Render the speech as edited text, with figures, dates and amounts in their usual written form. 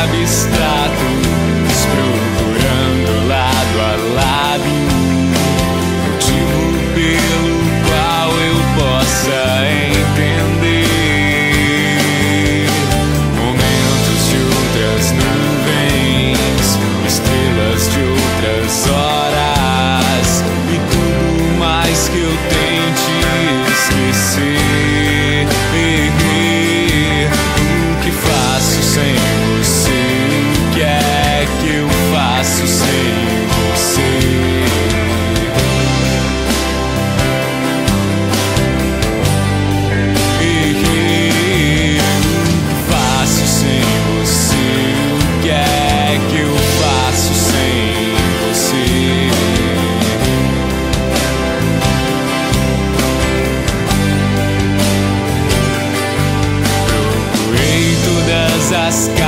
abstratos, procurando lado a lado motivo pelo qual eu possa entender momentos de outras nuvens, estrelas de outras horas e tudo mais que eu tente esquecer. O que faço sem você? O que é que eu faço sem você? O que faço sem você? O que é que eu faço sem você? Procurei todas as